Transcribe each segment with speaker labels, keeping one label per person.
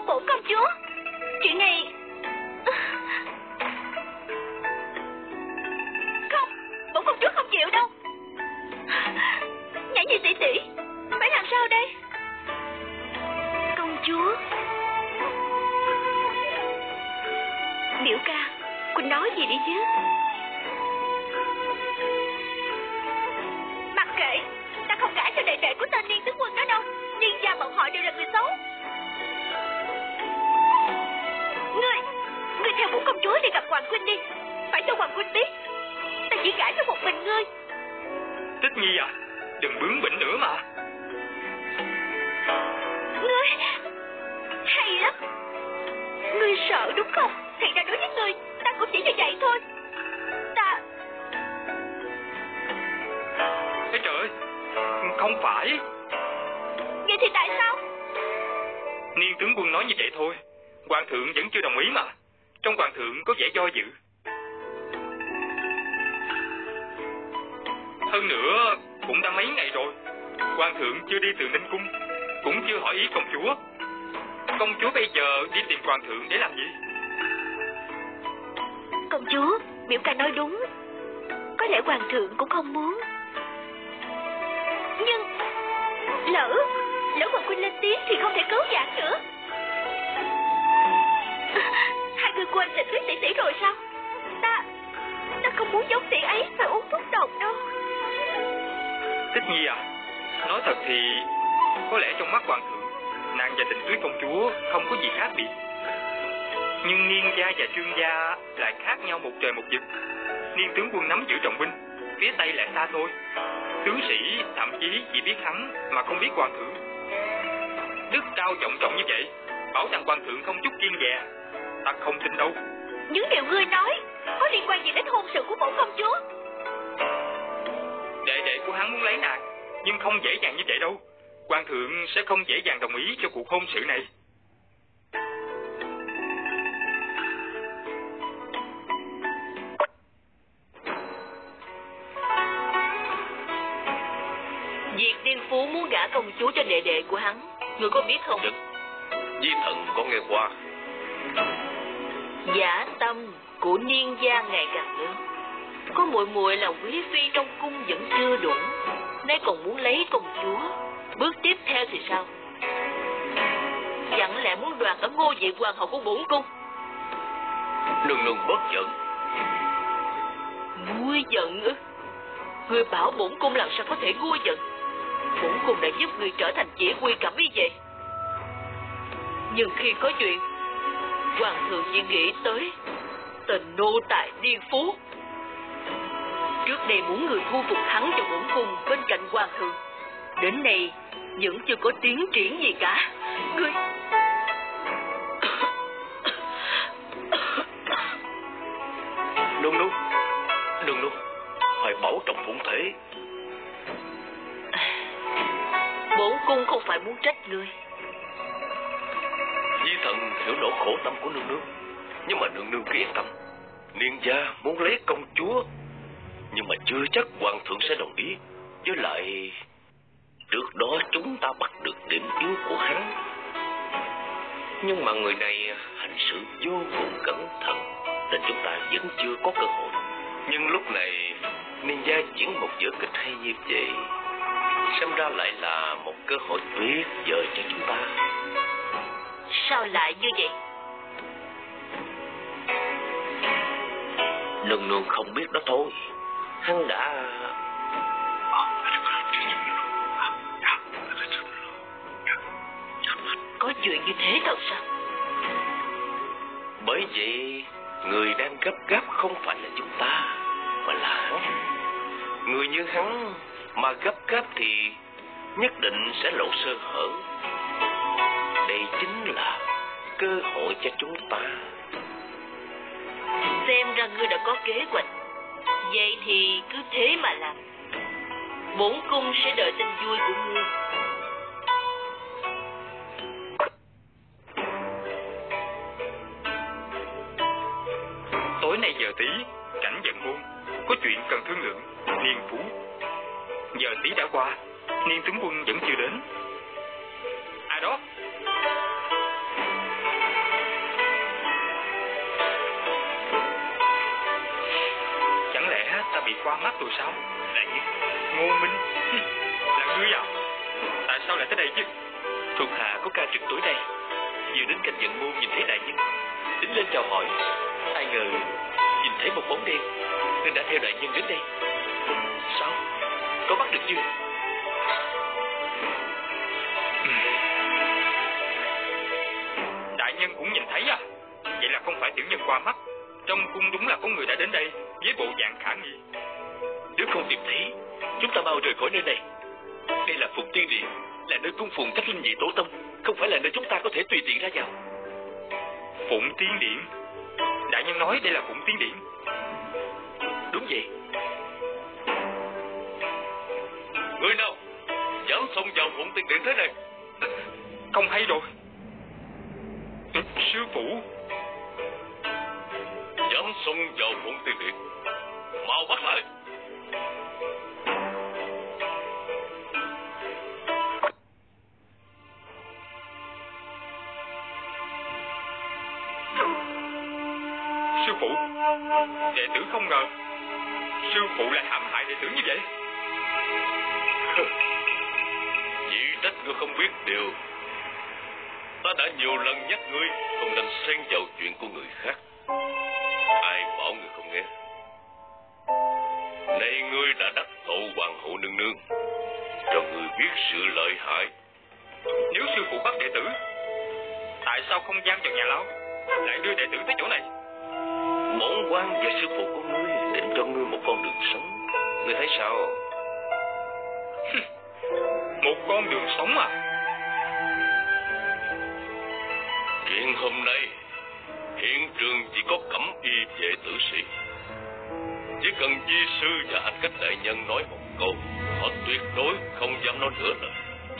Speaker 1: hôn bổn công chúa. Chuyện này... Không, bổn công chúa không chịu đâu. Nhã Nhi tỷ tỷ, phải làm sao đây? Công chúa. Biểu ca, Quỳnh nói gì đi chứ? Mặc kệ, ta không gả cho đệ đệ của tên Niên tướng quân đó đâu. Niên gia bọn họ đều là người xấu. Ngươi theo bổn công chúa đi gặp Hoàng huynh đi. Phải cho Hoàng huynh biết, ta chỉ gả cho một mình ngươi.
Speaker 2: Tích Nhi à, đừng bướng bỉnh nữa mà.
Speaker 1: Ngươi hay lắm. Ngươi sợ đúng không? Thì ra đối với ngươi, ta cũng chỉ như vậy thôi. Ta...
Speaker 2: Ê trời ơi, không phải.
Speaker 1: Vậy thì tại sao?
Speaker 2: Niên tướng quân nói như vậy thôi. Hoàng thượng vẫn chưa đồng ý mà. Trong hoàng thượng có vẻ do dự. Hơn nữa, cũng đã mấy ngày rồi, hoàng thượng chưa đi từ Ninh Cung, cũng chưa hỏi ý công chúa. Công chúa bây giờ đi tìm hoàng thượng để làm gì?
Speaker 1: Công chúa, biểu ca nói đúng. Có lẽ hoàng thượng cũng không muốn. Nhưng lỡ Hoàng huynh lên tiếng thì không thể cứu vãn nữa. Hai người quên tình Tuyết tỷ tỷ rồi sao? Ta không muốn giống tỷ ấy phải uống thuốc độc đâu.
Speaker 2: Tích Nhi à, nói thật thì có lẽ trong mắt hoàng thượng, nàng và Tình Tuyết công chúa không có gì khác biệt. Nhưng Niên gia và Trương gia lại khác nhau một trời một vực. Niên tướng quân nắm giữ trọng binh, phía Tây lại xa thôi. Tướng sĩ thậm chí chỉ biết hắn mà không biết hoàng thượng. Đức cao trọng trọng như vậy, bảo rằng hoàng thượng không chút kiêng dè, ta không tin đâu.
Speaker 1: Những điều ngươi nói có liên quan gì đến hôn sự của bổn công chúa?
Speaker 2: Đệ đệ của hắn muốn lấy nàng, nhưng không dễ dàng như vậy đâu. Hoàng thượng sẽ không dễ dàng đồng ý cho cuộc hôn sự này.
Speaker 1: Diệt Tiên Phú muốn gả công chúa cho đệ đệ của hắn, ngươi có biết không?
Speaker 3: Được, Di thần có nghe qua.
Speaker 1: Giả tâm của Niên gia ngày càng lớn. Có muội muội là quý phi trong cung vẫn chưa đủ, nay còn muốn lấy công chúa. Bước tiếp theo thì sao? Chẳng lẽ muốn đoạt ở ngôi vị hoàng hậu của bổn cung?
Speaker 3: Nương nương bất giận.
Speaker 1: Nguôi giận ư? Ngươi bảo bổn cung làm sao có thể nguôi giận? Bổn cung đã giúp ngươi trở thành chỉ huy cẩm y vệ. Nhưng khi có chuyện, hoàng thượng chỉ nghĩ tới tên nô tài Điên Phú. Trước đây muốn người thu phục hắn cho bổn cung bên cạnh hoàng thượng, đến nay vẫn chưa có tiến triển gì cả. Ngươi...
Speaker 3: Nương, phải bảo trọng phụng thể.
Speaker 1: Bổn cung không phải muốn trách ngươi.
Speaker 3: Di thần hiểu nỗi khổ tâm của nương, nhưng mà nương yên tâm. Niên gia muốn lấy công chúa, nhưng mà chưa chắc hoàng thượng sẽ đồng ý. Với lại trước đó chúng ta bắt được điểm yếu của hắn, nhưng mà người này hành xử vô cùng cẩn thận, nên chúng ta vẫn chưa có cơ hội. Nhưng lúc này Niên gia diễn một vở kịch hay như vậy, xem ra lại là một cơ hội tuyệt vời cho chúng ta.
Speaker 1: Sao lại như vậy?
Speaker 3: Nương không biết đó thôi. Hắn đã...
Speaker 1: Có chuyện như thế thật sao?
Speaker 3: Bởi vậy người đang gấp gáp không phải là chúng ta, mà là hắn. Người như hắn mà gấp gáp thì nhất định sẽ lộ sơ hở. Đây chính là cơ hội cho chúng ta.
Speaker 1: Xem ra ngươi đã có kế hoạch. Vậy thì cứ thế mà làm. Bổn cung sẽ đợi tin vui của ngươi.
Speaker 2: Tối nay giờ tí, cảnh vận môn, có chuyện cần thương lượng. Niên Phú. Giờ tí đã qua, Niên tướng quân vẫn chưa đến. Ai đó? bị qua mắt rồi sao?
Speaker 3: Đại nhân,
Speaker 2: Ngô Minh, là ngươi à? Tại sao lại tới đây chứ?
Speaker 3: thuộc hạ có ca trực tối nay, vừa đến cạnh Vận Môn nhìn thấy đại nhân, tính lên chào hỏi. Ai ngờ nhìn thấy một bóng đen nên đã theo đại nhân đến đây. Sao? Có bắt được chưa?
Speaker 2: Đại nhân cũng nhìn thấy à? Vậy là không phải tiểu nhân qua mắt. Trong cung đúng là có người đã đến đây với bộ dạng khả nghi.
Speaker 3: Nếu không tìm thấy, chúng ta mau rời khỏi nơi này. Đây là Phụng Tiên Điện, là nơi cung phụng các linh vị tổ tông, không phải là nơi chúng ta có thể tùy tiện ra vào.
Speaker 2: Phụng Tiên Điện? Đại nhân nói đây là Phụng Tiên Điện?
Speaker 3: Đúng vậy. Người nào dám xông vào Phụng Tiên Điện thế này?
Speaker 2: Không hay rồi. Sư phụ.
Speaker 3: Dám xông vào Phụng Tiên Điện, mau bắt lại.
Speaker 2: Sư phụ, đệ tử không ngờ sư phụ lại hãm hại đệ tử như vậy.
Speaker 3: Chỉ trách ngươi không biết điều. Ta đã nhiều lần nhắc ngươi không nên xen vào chuyện của người khác. Ai bảo ngươi không nghe? Nay ngươi đã đắc tội hoàng hậu nương nương, cho ngươi biết sự lợi hại.
Speaker 2: Nếu sư phụ bắt đệ tử, tại sao không giam vào nhà lao, lại đưa đệ tử tới chỗ này?
Speaker 3: Bổn quan và sư phụ của ngươi định cho ngươi một con đường sống. Ngươi thấy sao?
Speaker 2: Một con đường sống à?
Speaker 3: Chuyện hôm nay hiện trường chỉ có Cẩm Y vệ tử sĩ. Chỉ cần di sư và anh Cách đại nhân nói một câu, họ tuyệt đối không dám nói nữa lời.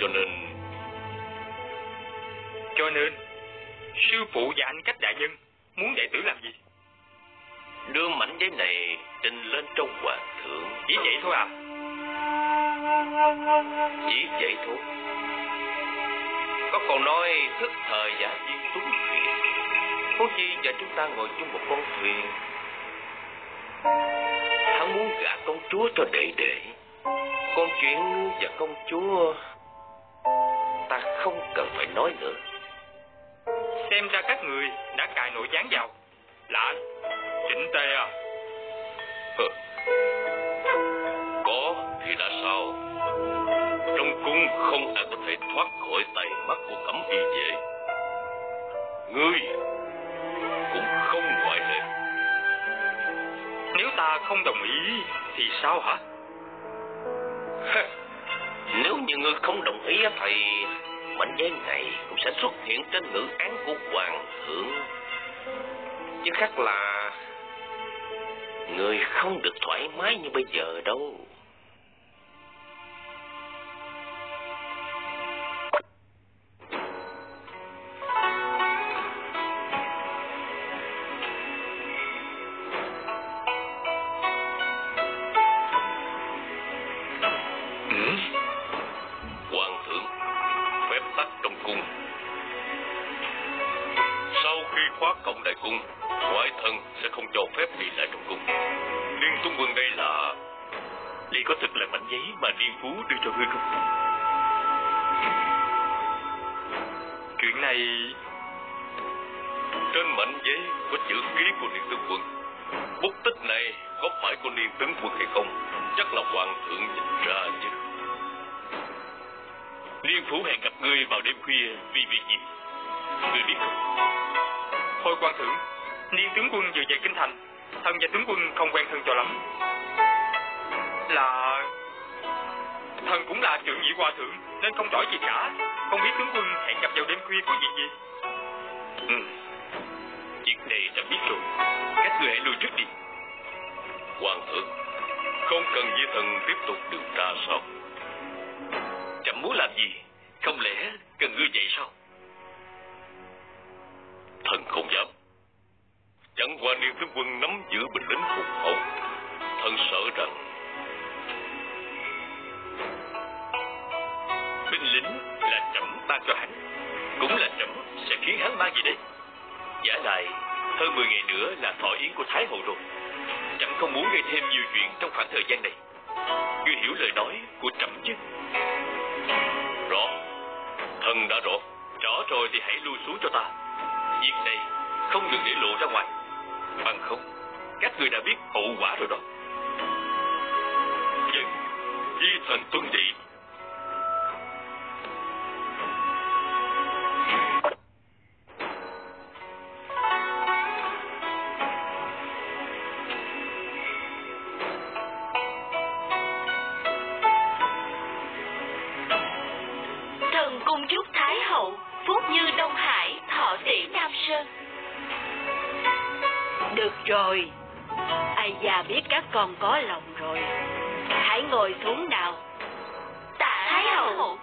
Speaker 2: Cho nên sư phụ và anh Cách đại nhân muốn đệ tử làm gì?
Speaker 3: Đưa mảnh giấy này trình lên trong hoàng thượng.
Speaker 2: Chỉ vậy thôi à?
Speaker 3: Chỉ vậy thôi. Có còn nói thức thời giả di tuấn kiệt. Huống chi và chúng ta ngồi chung một con thuyền. Hắn muốn gả công chúa cho đệ đệ. Còn chuyện và công chúa ta không cần phải nói nữa.
Speaker 2: Xem ra các người đã cài nội gián vào. Lạ, chỉnh tề à?
Speaker 3: Có thì đã sao? Trong cung không ai có thể thoát khỏi tay mắt của Cẩm Y vệ. Ngươi cũng không ngoại lệ.
Speaker 2: Nếu ta không đồng ý thì sao hả?
Speaker 3: Nếu như ngươi không đồng ý thì mảnh giấy này cũng sẽ xuất hiện trên ngữ án của hoàng thượng. Chứ khác là ngươi không được thoải mái như bây giờ đâu. Hoàng thượng, phép tắc trong cung. Sau khi khóa cổng đại cung, ngoại thần sẽ không cho phép đi lại trong cung. Liên Tuấn Quân đây là... Đây có thực là mảnh giấy mà Liên Phú đưa cho ngươi không?
Speaker 2: Chuyện này...
Speaker 3: Trên mảnh giấy có chữ ký của Liên Tướng Quân. Bút tích này có phải của Liên Tướng Quân hay không? Chắc là hoàng thượng nhìn ra chứ. Liên Phủ hẹn gặp ngươi vào đêm khuya vì việc gì? Ngươi biết không?
Speaker 2: Thôi quan thượng, Liên tướng quân vừa về kinh thành, thần và tướng quân không quen thân cho lắm. Là... thần cũng là trưởng nhị hòa thượng nên không rõ gì cả. Không biết tướng quân hẹn gặp vào đêm khuya có việc gì?
Speaker 3: Việc này đã biết rồi. Các ngươi hãy lui trước đi. Hoàng thượng, không cần với thần tiếp tục điều tra sao? Chậm muốn làm gì? Không lẽ cần ngươi vậy sao? Thần không dám. Chẳng qua Liên Tướng Quân nắm giữ binh lính hùng hậu. Thần sợ rằng binh lính là trẫm ban cho hắn, cũng là trẫm sẽ khiến hắn mang gì đấy. Giả lại hơn 10 ngày nữa là thọ yến của Thái hậu rồi. chẳng không muốn gây thêm nhiều chuyện trong khoảng thời gian này. Ngươi hiểu lời nói của trẫm chứ? Rõ. Thần đã rõ. Rõ rồi thì hãy lui xuống cho ta. Việc này không được để lộ ra ngoài. Bằng không, các người đã biết hậu quả rồi đó. Dân, di thần tuân trị.
Speaker 1: Thần cung chúc Thái hậu phúc như Đông Hải, thọ tỷ Nam Sơn. Được rồi, ai già biết các con có lòng rồi. Hãy ngồi xuống nào. Tạ Thái hậu.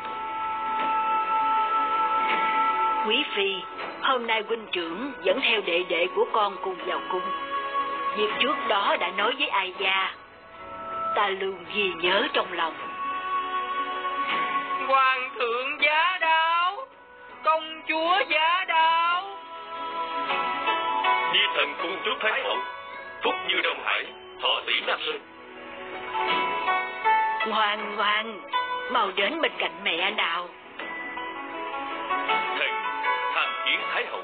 Speaker 1: Quý phi, hôm nay huynh trưởng dẫn theo đệ đệ của con cùng vào cung. Việc trước đó đã nói với ai gia, ta luôn ghi nhớ trong lòng.
Speaker 2: Hoàng thượng giá đáo, công chúa giá đáo.
Speaker 3: Di thần cung chúc Thái hậu phúc như Đông Hải, thọ tỷ Nam Sơn.
Speaker 1: Ngoan ngoan, mau đến bên cạnh mẹ nào.
Speaker 3: Thần tham kiến Thái hậu.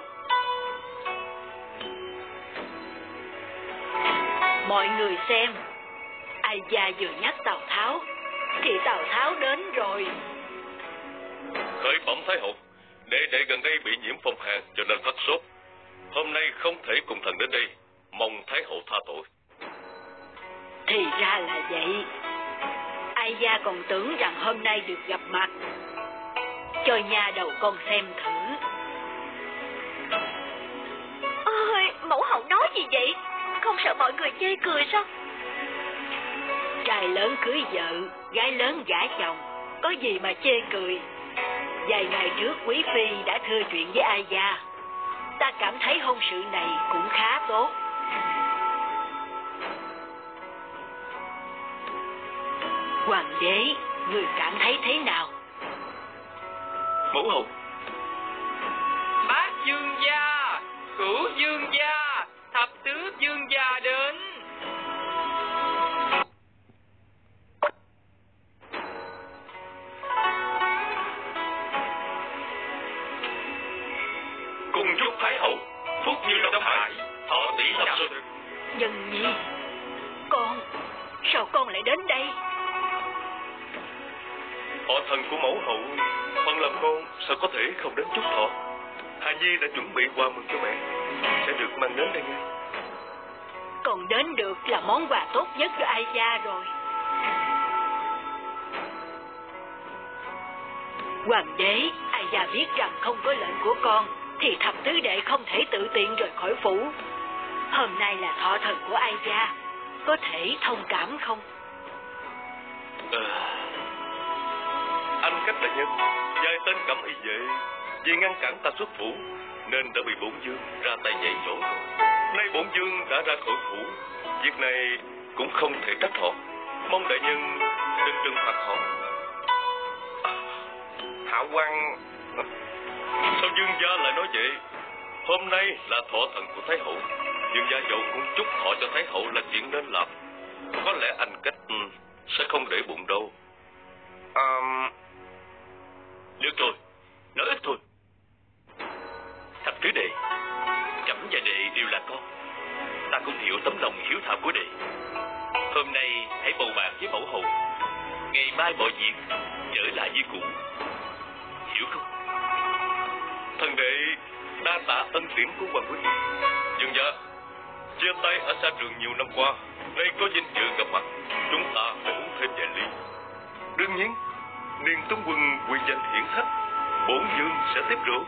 Speaker 1: Mọi người xem, ai gia vừa nhắc Tào Tháo thì Tào Tháo đến rồi.
Speaker 3: Khởi bẩm Thái hậu, đệ đệ gần đây bị nhiễm phong hàn cho nên phát sốt. Hôm nay không thể cùng thần đến đây, mong Thái hậu tha tội.
Speaker 1: Thì ra là vậy. Ai gia còn tưởng rằng hôm nay được gặp mặt. Cho nha đầu con xem thử.
Speaker 4: Ôi, mẫu hậu nói gì vậy? Không sợ mọi người chê cười sao?
Speaker 1: Trai lớn cưới vợ, gái lớn gả chồng, có gì mà chê cười. Vài ngày trước quý phi đã thưa chuyện với ai gia. Ta cảm thấy hôn sự này cũng khá tốt. Hoàng đế, người cảm thấy thế nào?
Speaker 3: Mẫu hậu.
Speaker 2: Bác dương gia, cửu dương gia, thập tứ dương gia đến.
Speaker 3: Cùng chúc Thái hậu phúc như Đông Hải, thọ tỷ Nam Sơn.
Speaker 1: Nhân nhi, con, sao con lại đến đây?
Speaker 3: Họ thần của mẫu hậu, phần làm con sao có thể không đến chúc thọ. Hà Nhi đã chuẩn bị quà mừng cho mẹ, sẽ được mang đến đây ngay.
Speaker 1: Còn đến được là món quà tốt nhất cho ai gia rồi. Hoàng đế, ai gia biết rằng không có lệnh của con thì thập tứ đệ không thể tự tiện rời khỏi phủ. Hôm nay là thọ thần của ai gia, có thể thông cảm không?
Speaker 3: Anh Cách đại nhân, vài tên cẩm y vệ vì ngăn cản ta xuất phủ nên đã bị bổn vương ra tay dạy dỗ rồi. Nay bổn vương đã ra khỏi phủ, việc này cũng không thể trách họ. Mong đại nhân đừng trừng phạt họ. Hạ quan, sao dương gia lại nói vậy? Hôm nay là thọ thần của Thái hậu, dương gia dẫu cũng chúc thọ cho Thái hậu là chuyện nên làm. Có lẽ anh Cách sẽ không để bụng đâu. Được rồi, nói ít thôi. Thập tứ đệ, trẫm và đệ đều là con. Ta cũng hiểu tấm lòng hiếu thảo của đệ. Hôm nay hãy bầu bạn với mẫu hậu. Ngày mai mọi việc trở lại như cũ. Hiểu không? Thần đệ đa tạ ân điển của hoàng huynh. Dương gia, chia tay ở xa trường nhiều năm qua, nay có vinh dự gặp mặt, chúng ta phải uống thêm vài ly. Đương nhiên, Niên Tuấn Quân quy danh hiển hách, bổn vương sẽ tiếp rượu.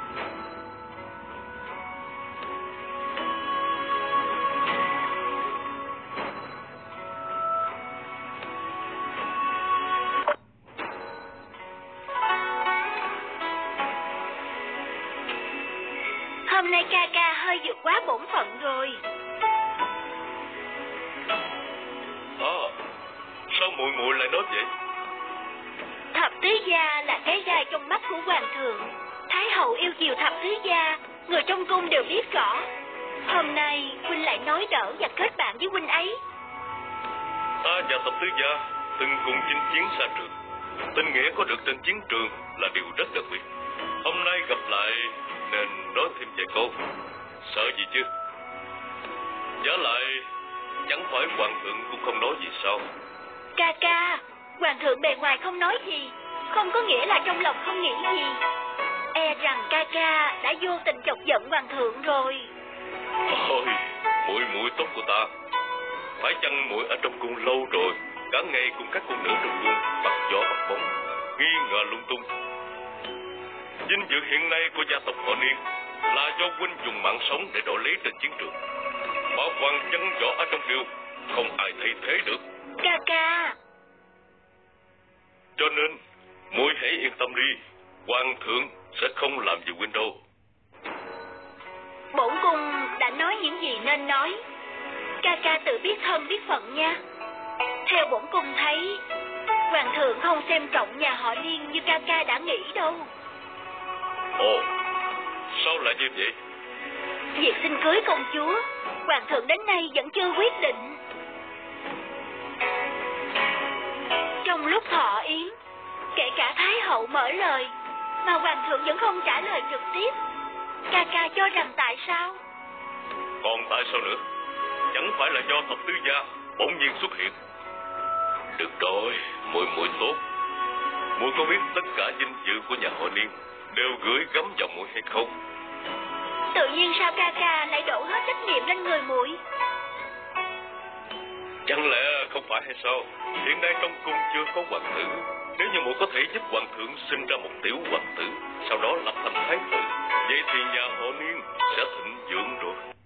Speaker 4: Hôm nay ca ca hơi vượt quá bổn phận rồi.
Speaker 3: Sao muội muội lại nói vậy?
Speaker 4: Thập tứ gia là cái gai trong mắt của hoàng thượng. Thái hậu yêu chiều thập tứ gia, người trong cung đều biết rõ. Hôm nay huynh lại nói đỡ và kết bạn với huynh ấy.
Speaker 3: Ta và Thập Tứ Gia từng cùng chinh chiến xa trường. Tình nghĩa có được trên chiến trường là điều rất đặc biệt. Hôm nay gặp lại nên nói thêm vài câu. Sợ gì chứ? Giả lại chẳng phải hoàng thượng cũng không nói gì sao?
Speaker 4: Ca ca, hoàng thượng bề ngoài không nói gì, không có nghĩa là trong lòng không nghĩ gì. E rằng ca ca đã vô tình chọc giận hoàng thượng rồi.
Speaker 3: Ôi, muội tốt của ta. Phải chăng muội ở trong cung lâu rồi, cả ngày cùng các cung nữ trong cung bắt gió bắt bóng, nghi ngờ lung tung. Vinh dự hiện nay của gia tộc họ Niên là do huynh dùng mạng sống để đổi lấy trên chiến trường. Bảo quan chân võ ở trong triều không ai thay thế được.
Speaker 4: Ca ca.
Speaker 3: Cho nên muội hãy yên tâm đi, hoàng thượng sẽ không làm gì huynh đâu.
Speaker 4: Bổn cung đã nói những gì nên nói. Ca ca tự biết thân biết phận nha. Theo bổn cung thấy, hoàng thượng không xem trọng nhà họ Liên như ca ca đã nghĩ đâu.
Speaker 3: Ồ, sao lại như vậy?
Speaker 4: Việc xin cưới công chúa, hoàng thượng đến nay vẫn chưa quyết định. Trong lúc thọ yến, kể cả Thái hậu mở lời, mà hoàng thượng vẫn không trả lời trực tiếp. Ca ca cho rằng tại sao?
Speaker 3: Còn tại sao nữa? Chẳng phải là do Thập Tứ Gia bỗng nhiên xuất hiện. Được rồi, muội tốt. Muội có biết tất cả vinh dự của nhà họ Niên đều gửi gắm vào muội hay không?
Speaker 4: Tự nhiên sao ca ca lại đổ hết trách nhiệm lên người muội?
Speaker 3: Chẳng lẽ không phải hay sao? Hiện nay trong cung chưa có hoàng tử. Nếu như muội có thể giúp hoàng thượng sinh ra một tiểu hoàng tử, sau đó lập thành thái tử, vậy thì nhà họ Niên sẽ thịnh vượng rồi.